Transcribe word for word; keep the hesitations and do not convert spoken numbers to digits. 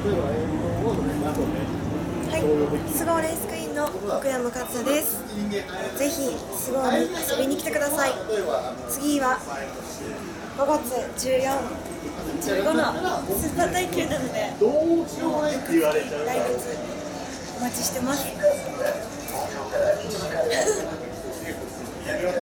はい、スゴーレースクイーンの奥山かずさです。ぜひスゴーに遊びに来てください。次はごがつじゅうよっか、じゅうごのスーパー耐久なので、もう来月お待ちしてます。